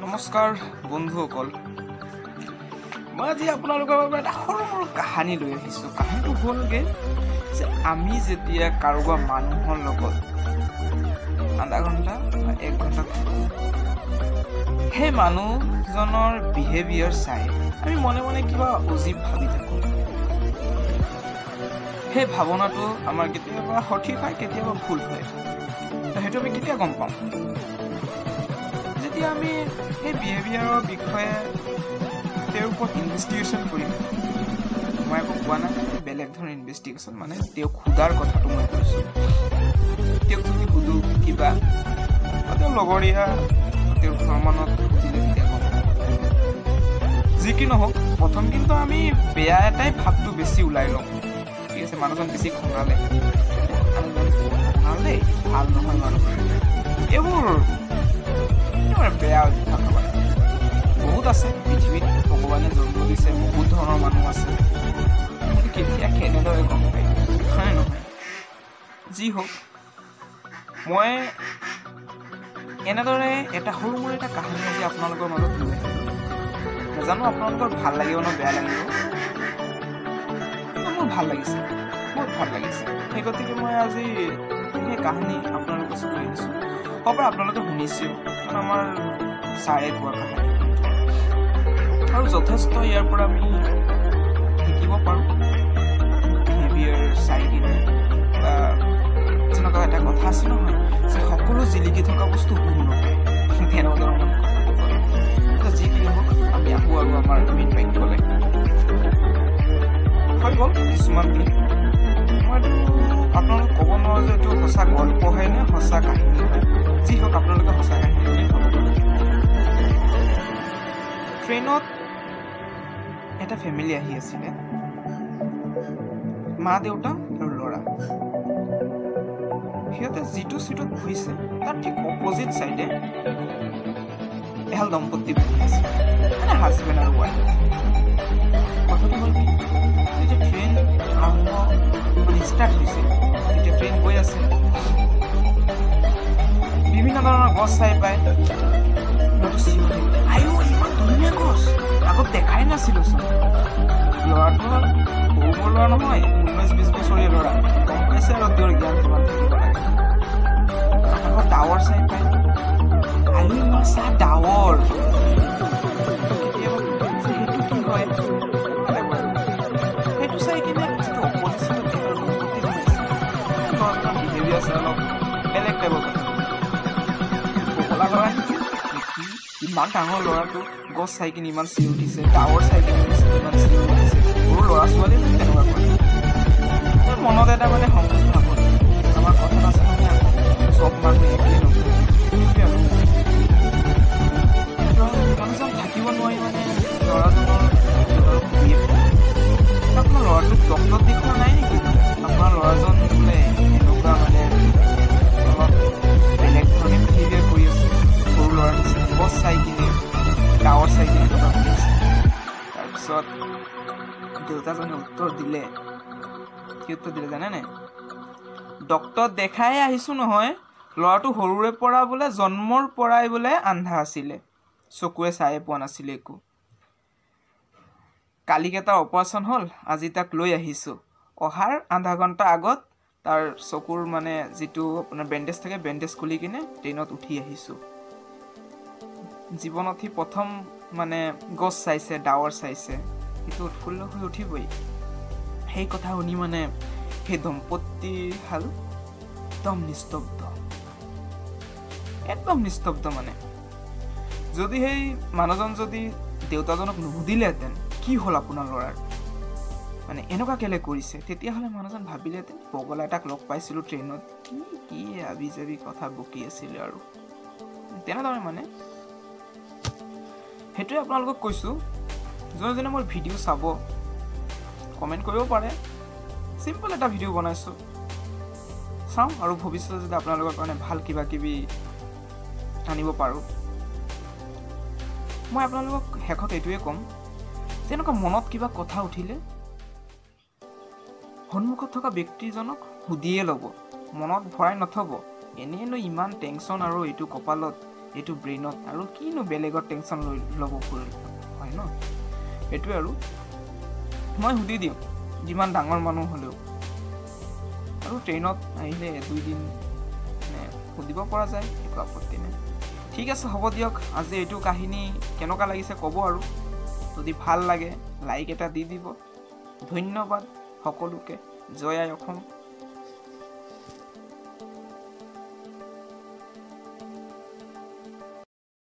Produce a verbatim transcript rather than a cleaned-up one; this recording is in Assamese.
নমস্কাৰ বন্ধুসকল, মই আজি আপোনালোকৰ বাবে এটা সৰু সৰু কাহিনী লৈ আহিছোঁ। কাহিনীটো হ'লগৈ যে আমি যেতিয়া কাৰোবাৰ মানুহৰ লগত আধা ঘণ্টা বা এক ঘণ্টা থাকোঁ, সেই মানুহজনৰ বিহেভিয়াৰ চাই আমি মনে মনে কিবা অজীৱ ভাবি থাকোঁ। সেই ভাৱনাটো আমাৰ কেতিয়াবা সঠিক হয়, কেতিয়াবা ভুল হয়। সেইটো আমি কেতিয়া গম পাম? যেতিয়া আমি সেই বিহেভিয়াৰৰ বিষয়ে তেওঁৰ ওপৰত ইনভেষ্টিগেশ্যন কৰিম। মই একো কোৱা নাই, বেলেগ ধৰণৰ ইনভেষ্টিগেশ্যন মানে তেওঁক সোধাৰ কথাটো মই কৈছোঁ। তেওঁক যদি সোধোঁ কিবা তেওঁৰ লগৰীয়া তেওঁৰ ঘৰৰ মানুহক সুধিলে তেতিয়া গম পাম। যি কি নহওক, প্ৰথম কিন্তু আমি বেয়া এটাই ভাৱটো বেছি ওলাই লওঁ। ঠিক আছে, মানুহজন বেছি খঙালে খঙালে ভাল নহয় মানুহজন, এইবোৰ বেয়া অভ্যাস আমাৰ বহুত আছে। পৃথিৱীত ভগৱানে জন্ম দিছে, বহুত ধৰণৰ মানুহ আছে। কিন্তু কেতিয়া কেনেদৰে গম পায় হয় নহয়? যি হওক, মই এনেদৰে এটা সৰু মোৰ এটা কাহিনী আজি আপোনালোকৰ মাজত লৈ আহিলোঁ। নাজানো আপোনালোকৰ ভাল লাগিব ন বেয়া লাগিব, কিন্তু মোৰ ভাল লাগিছে, বহুত ভাল লাগিছে। সেই গতিকে মই আজি সেই কাহিনী আপোনালোকৰ ওচৰত লৈ আহিছোঁ। হ'ব আপোনালোকে শুনিছেও, আমাৰ ছাৰে কোৱা কাহিনী, আৰু যথেষ্ট ইয়াৰ পৰা আমি শিকিব পাৰোঁ। বিহেভিয়াৰ চাই কিনে বা যেনেকুৱা এটা কথা আছে নহয় যে সকলো জিলিকি থকা বস্তু ভুল নহয়, তেনেকুৱা ধৰণৰ কথা। যিখিনি হওক আমি আহোঁ আৰু আমাৰ মেইন বাক্যলৈ। হৈ গ'ল কিছুমান দিন, মইতো আপোনালোক ক'ব নোৱাৰোঁ যে এইটো সঁচা গল্প হয় নে সঁচা কাহিনী হয়। যি হওক আপোনালোকে সঁচা কাহিনী বুলি ভাব। ট্ৰেইনত এটা ফেমিলি আহি আছিলে, মা দেউতা আৰু ল'ৰা। সিহঁতে যিটো চিটত বহিছে তাৰ ঠিক অপজিট চাইডে এহাল দম্পতি বহি আছে, মানে হাজবেণ্ড আৰু ৱাইফ। কথাটো হ'ল কি, যেতিয়া ট্ৰেইন আৰম্ভ মানে ষ্টাৰ্ট হৈছে, তেতিয়া ট্ৰেইন গৈ আছে, বিভিন্ন ধৰণৰ গছ চাই পায়। আইও ইমান ধুনীয়া গছ, আগত দেখাই নাছিলো চোন। ল'ৰাটো সৰু মোৰ ল'ৰা নহয়, ঊনৈছ বিছ বছৰীয়া ল'ৰা, গম পাইছে আৰু তেওঁৰ জ্ঞান কিমান থাকিব লাগে। আকৌ ডাৱৰ চাই পায়, আইও ইমান চাহ ডাৱৰ। কেতিয়াবা সেইটো কি হয়, সেইটো চাই কিনে যিটো অপজিশ্যনত ল'ৰাজনৰ বিহেভিয়াৰ আছে অলপ বেলেগ টাইপৰ কথা। পগলা ল'ৰা নেকি, ইমান ডাঙৰ ল'ৰাটো গছ চাই কিনে ইমান চিঞৰি উঠিছে, ডাৱৰ চাই কিনে ইমান চিঞৰি উঠিছে। সৰু ল'ৰা ছোৱালী তেনেকুৱা কৰে। মনত এটা মানে সংকোচ নকৰে। আমাৰ কথা আছে নহয়, চব মানুহে একেই নকৰে। মানুহজন থাকিব নোৱাৰি মানে ল'ৰাজনৰ আপোনাৰ ল'ৰাটোক ডক্টৰত দেখুওৱা নাই নেকি? আপোনাৰ ল'ৰাজন বোলে এনেকুৱা মানে অলপ বেলেগ ধৰণে বিহেভিয়াৰ কৰি আছে সৰু ল'ৰাৰ নিচিনা, গছ চাই কিনে ডাৱৰ চাই কিনে কথা শুনি আছে। তাৰপিছত দেউতাজনে উত্তৰ দিলে, কি উত্তৰ দিলে জানে নাই? ডক্টৰত দেখাই আহিছোঁ নহয়, ল'ৰাটো সৰুৰে পৰা বোলে জন্মৰ পৰাই বোলে আন্ধা আছিলে, চকুৰে চায়ে পোৱা নাছিলে একো। কালিকেইটা অপাৰেশ্যন হ'ল, আজি তাক লৈ আহিছোঁ। অহাৰ আধা ঘণ্টা আগত তাৰ চকুৰ মানে যিটো আপোনাৰ বেণ্ডেজ থাকে, বেণ্ডেজ খুলি কিনে ট্ৰেইনত উঠি আহিছোঁ। জীৱনত সি প্ৰথম মানে গছ চাইছে, ডাৱৰ চাইছে, সেইটো উৎফুল্ল হৈ উঠিবই। সেই কথা শুনি মানে সেই দম্পতীহাল একদম নিস্তব্ধ, একদম নিস্তব্ধ। মানে যদি সেই মানুহজন যদি দেউতাজনক নুসুধিলেহেঁতেন কি হ'ল আপোনাৰ ল'ৰাৰ, মানে এনেকুৱা কেলে কৰিছে, তেতিয়াহ'লে মানুহজন ভাবিলেহেঁতেন পগলা এটাক লগ পাইছিলোঁ ট্ৰেইনত, কি কি আবি যাবি কথা বকি আছিলে আৰু তেনেদৰে। মানে সেইটোৱে আপোনালোকক কৈছোঁ, যোনে যোনে মোৰ ভিডিঅ' চাব কমেণ্ট কৰিব পাৰে। চিম্পল এটা ভিডিঅ' বনাইছোঁ, চাওঁ আৰু ভৱিষ্যতে যদি আপোনালোকৰ কাৰণে ভাল কিবা কিবি আনিব পাৰোঁ। মই আপোনালোকক শেষত এইটোৱে ক'ম, যেনেকুৱা মনত কিবা কথা উঠিলে সন্মুখত থকা ব্যক্তিজনক সুধিয়ে ল'ব, মনত ভৰাই নথ'ব। এনেইনো ইমান টেনশ্যন আৰু এইটো কপালত এইটো ব্ৰেইনত আৰু কিনো বেলেগৰ টেনশ্যন লৈ ল'ব হয় ন এইটোৱে আৰু মই সুধি দিওঁ যিমান ডাঙৰ মানুহ হ'লেও আৰু ট্ৰেইনত আহিলে দুই দিন মানে সুধিব পৰা যায় একো আপত্তি নাই ঠিক আছে হ'ব দিয়ক আজি এইটো কাহিনী কেনেকুৱা লাগিছে ক'ব আৰু যদি ভাল লাগে লাইক এটা দি দিব ধন্যবাদ সকলোকে জয় আই অসম